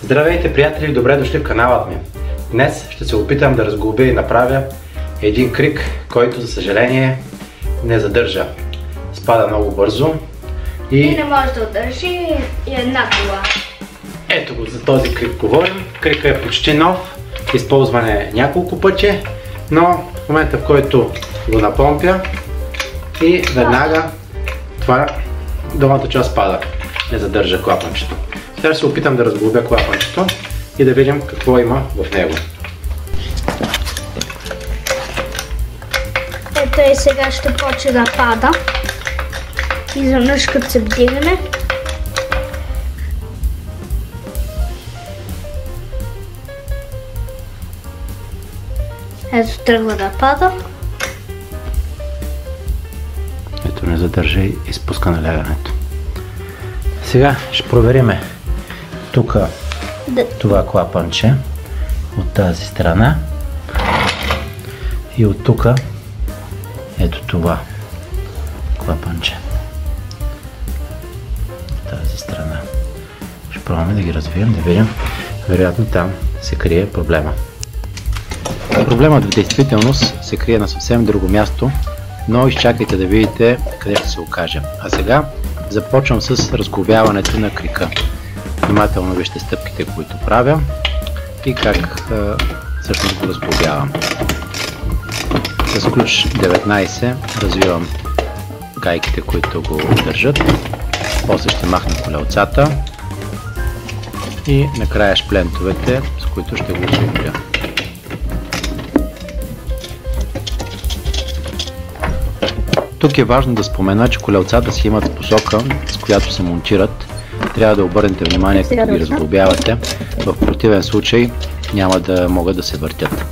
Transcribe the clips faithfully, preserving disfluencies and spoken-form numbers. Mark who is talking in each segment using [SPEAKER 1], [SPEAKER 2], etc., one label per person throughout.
[SPEAKER 1] Здравейте, приятели, добре дошли в каналът ми. Днес ще се опитам да разглобя и направя един крик, който за съжаление не задържа. Спада много бързо и...
[SPEAKER 2] И не може да удържи и една кола.
[SPEAKER 1] Ето го, за този крик говорим. Крикът е почти нов, използване няколко пъти, но в момента, в който го напомпя и веднага това долната част пада, не задържа клапанчето. Сега ще се опитам да разглобя клапанчето и да видим какво има в него.
[SPEAKER 2] Ето и сега ще почне да пада. Изведнъж като се вдигне. Ето тръгва да пада.
[SPEAKER 1] Ето не задържа и изпуска налягането. Сега ще провериме тук
[SPEAKER 2] Да.
[SPEAKER 1] това клапанче от тази страна и от тук ето това клапанче от тази страна. Ще пробваме да ги развием, да видим. Вероятно там се крие проблема. Проблемът в действителност се крие на съвсем друго място, но изчакайте да видите къде ще се окаже. А сега започвам с разглобяването на крика. Внимателно вижте стъпките, които правя и как а, всъщност го разглобявам. С ключ деветнайсет развивам гайките, които го държат. После ще махна колелцата и накрая шплентовете, с които ще го освободя. Тук е важно да спомена, че колелцата си имат посока, с която се монтират. Трябва да обърнете внимание, като ги разглобявате. В противен случай няма да могат да се въртят.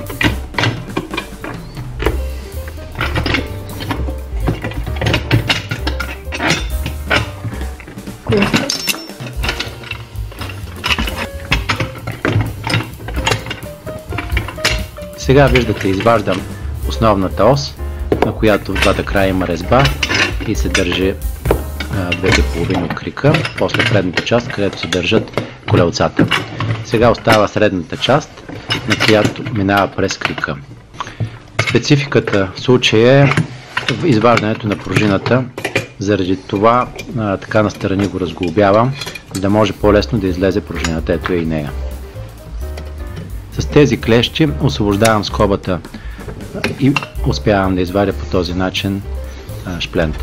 [SPEAKER 1] Сега виждате, изваждам основната ос, на която в двата края има резба и се държи а, двете половини от крика, после предната част, където се държат колелцата. Сега остава средната част, на която минава през крика. Спецификата в случая е изваждането на пружината, заради това а, така настрани го разглобявам, за да може по-лесно да излезе пружината. Ето е и нея. С тези клещи освобождавам скобата и успявам да извадя по този начин а, шплента.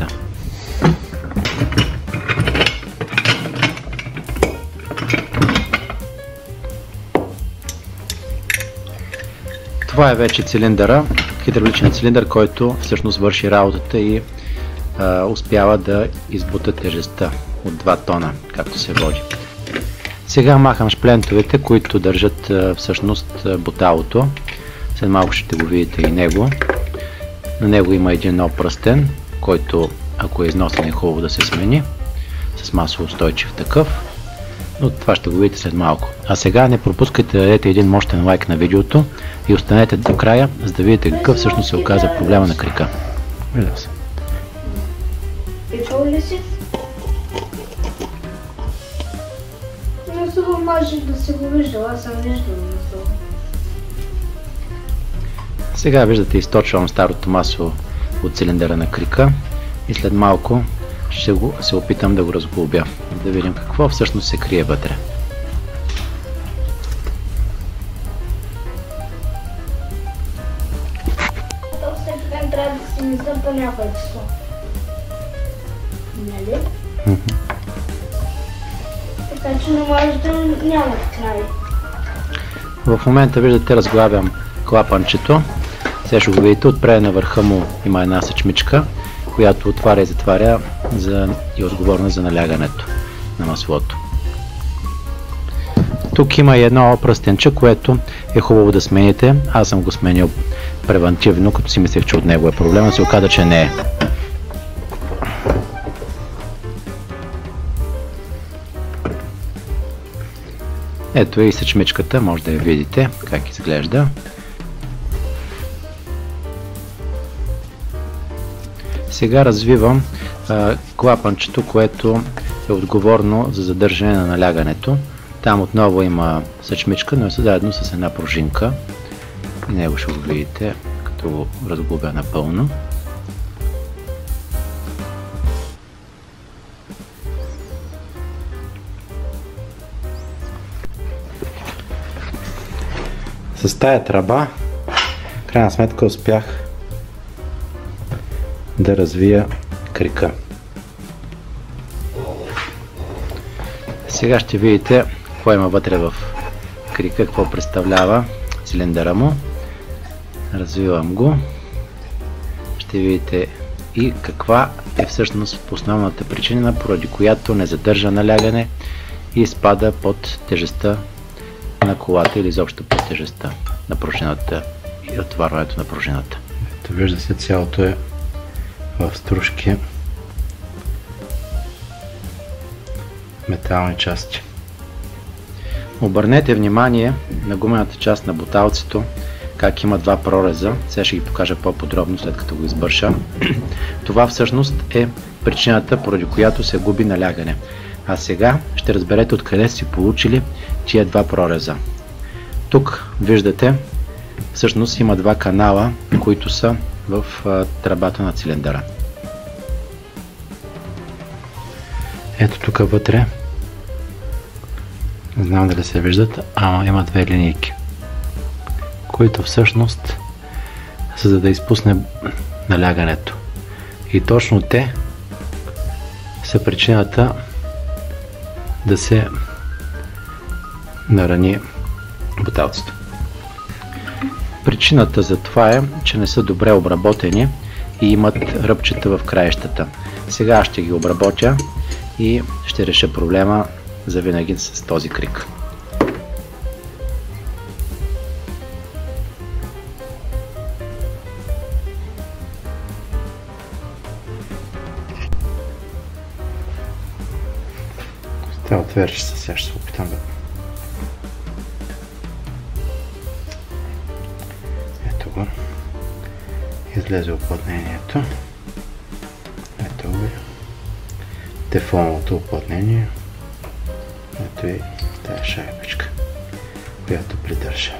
[SPEAKER 1] Това е вече цилиндъра, хидравличен цилиндър, който всъщност върши работата и а, успява да избута тежестта от два тона, както се води. Сега махам шплентовете, които държат а, всъщност буталото. След малко ще го видите и него. На него има един нов пръстен, който, ако е износен, е хубаво да се смени, с масово устойчив такъв, но това ще го видите след малко. А сега не пропускайте да дадете един мощен лайк на видеото и останете до края, за да видите какъв всъщност се оказа проблема на крика. Виждам се.
[SPEAKER 2] Пичал ли си? Не само може да си го виждал, аз съм виждал на това.
[SPEAKER 1] Сега виждате, източвам старото масло от цилиндъра на крика и след малко ще го, се опитам да го разглобя, да видим какво всъщност се крие вътре.
[SPEAKER 2] То всеки ден трябва да си мисля по някое число. Нали?
[SPEAKER 1] Mm-hmm.
[SPEAKER 2] Така че не може да няма край.
[SPEAKER 1] В момента виждате, разглабям клапанчето. Сега ще го видите, отпред на върха му има една съчмичка, която отваря и затваря за, и е отговорна за налягането на маслото. Тук има и едно пръстенче, което е хубаво да смените. Аз съм го сменил превентивно, като си мислех, че от него е проблема, се оказа, че не е. Ето е и съчмичката, може да я видите как изглежда. Сега развивам а, клапанчето, което е отговорно за задържане на налягането. Там отново има съчмичка, но е заедно с една пружинка. И него ще го видите, като го разглобя напълно. С тая тръба, в крайна сметка, успях да развия крика. Сега ще видите какво има вътре в крика, какво представлява цилиндъра му. Развивам го. Ще видите и каква е всъщност основната причина, поради която не задържа налягане и спада под тежестта на колата или изобщо под тежестта на пружината и отварването на пружината. Ето, вижда се, цялото е в стружки метални части. Обърнете внимание на гумената част на буталцето, как има два прореза. Сега ще ги покажа по-подробно, след като го избърша. Това всъщност е причината, поради която се губи налягане. А сега ще разберете откъде си получили тия два прореза. Тук виждате, всъщност има два канала, които са в тръбата на цилиндъра. Ето тук вътре, не знам дали се виждат, ама има две линейки, които всъщност са за да изпусне налягането. И точно те са причината да се нарани буталцето. Причината за това е, че не са добре обработени и имат ръбчета в краищата. Сега ще ги обработя и ще реша проблема завинаги с този крик. Ще отвериш се, сега ще се опитам да... Ето го. Излезе уплътнението. Ето го. Тефлоновото уплътнение. Ето и тая шайбичка, която придържа.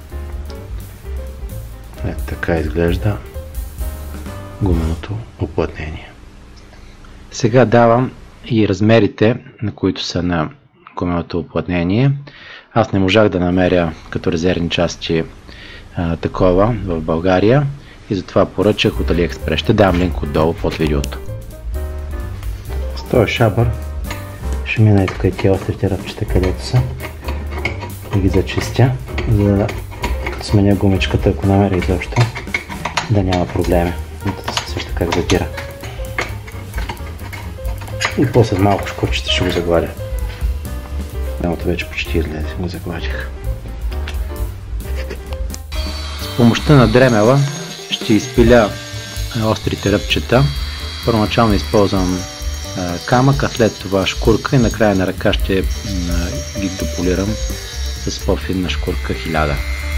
[SPEAKER 1] Ето така изглежда гуменото уплътнение. Сега давам и размерите, на които са на гуменото уплътнение. Аз не можах да намеря като резервни части а, такова в България и затова поръчах от AliExpress. Ще дам линк отдолу под видеото. С този шабър ще мина и тук и тия острите ръбчета, където са, и ги зачистя, за да сменя гумичката, ако намеря изобщо, да няма проблеми. Ето също как задира. И после малко шкурчета ще го загладя. Едното вече почти излезе, го загладих. С помощта на дремела ще изпиля острите ръбчета. Първоначално използвам камък, а след това шкурка и накрая на ръка ще ги дополирам с по-финна шкурка хиляда.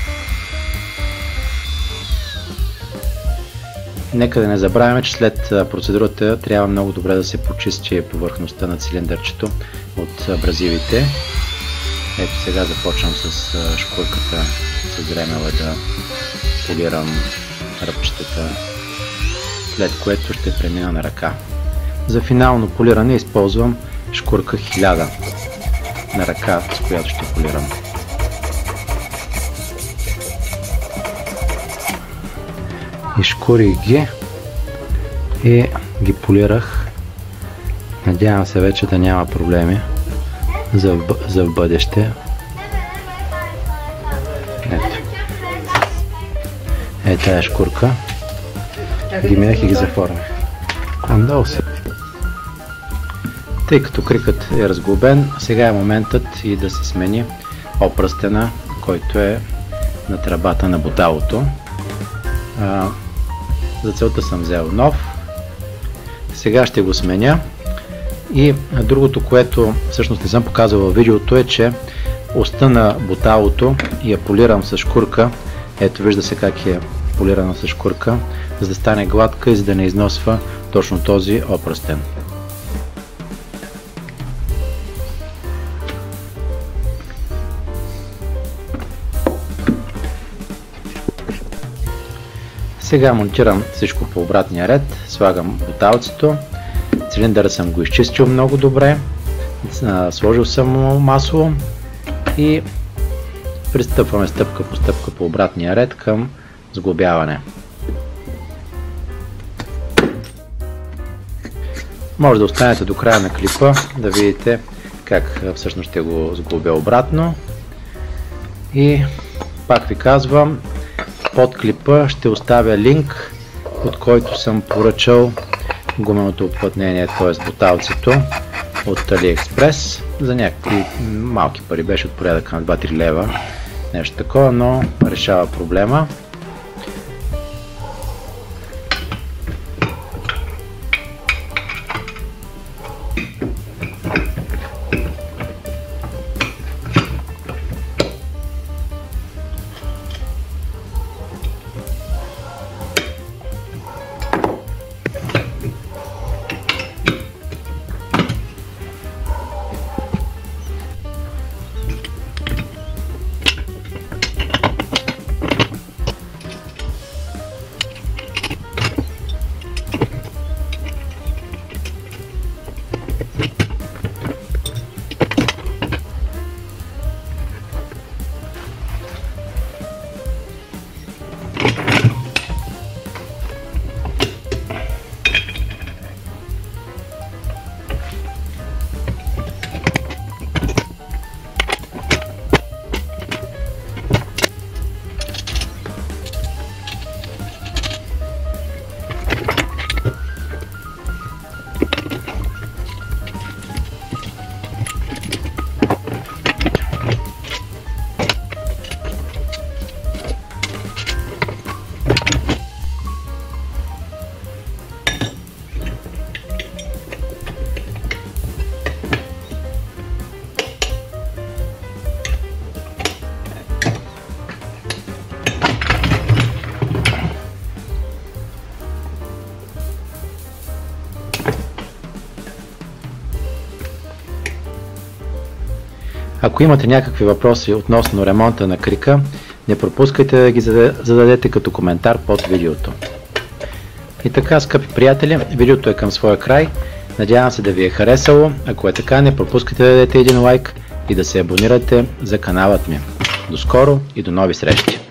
[SPEAKER 1] Нека да не забравяме, че след процедурата трябва много добре да се почисти повърхността на цилиндърчето от абразивите. Ето сега започвам с шкурката с дремела да полирам ръбчетата, след което ще премина на ръка. За финално полиране използвам шкурка хиляда на ръка, с която ще полирам. Изшкурих ги и ги полирах. Надявам се вече да няма проблеми за, за в бъдеще. Ето. Е тая шкурка. Ги минах и ги заформих. Андал се. Тъй като крикът е разглобен, сега е моментът и да се смени опръстена, който е на тръбата на буталото. А, за целта съм взел нов. Сега ще го сменя. И другото, което всъщност не съм показал във видеото, е, че оста на буталото я полирам с шкурка. Ето, вижда се как е полирана с шкурка, за да стане гладка и за да не износва точно този опръстен. Сега монтирам всичко по обратния ред, слагам буталцето, цилиндъра съм го изчистил много добре, сложил съм масло и пристъпваме стъпка по стъпка по обратния ред към сглобяване. Може да останете до края на клипа да видите как всъщност ще го сглобя обратно. И пак ви казвам, под клипа ще оставя линк, от който съм поръчал гуменото уплътнение, т.е. буталцето от AliExpress за някакви малки пари, беше от порядъка на два до три лева, нещо такова, но решава проблема. Ако имате някакви въпроси относно ремонта на крика, не пропускайте да ги зададете като коментар под видеото. И така, скъпи приятели, видеото е към своя край. Надявам се да ви е харесало. Ако е така, не пропускайте да дадете един лайк и да се абонирате за каналът ми. До скоро и до нови срещи!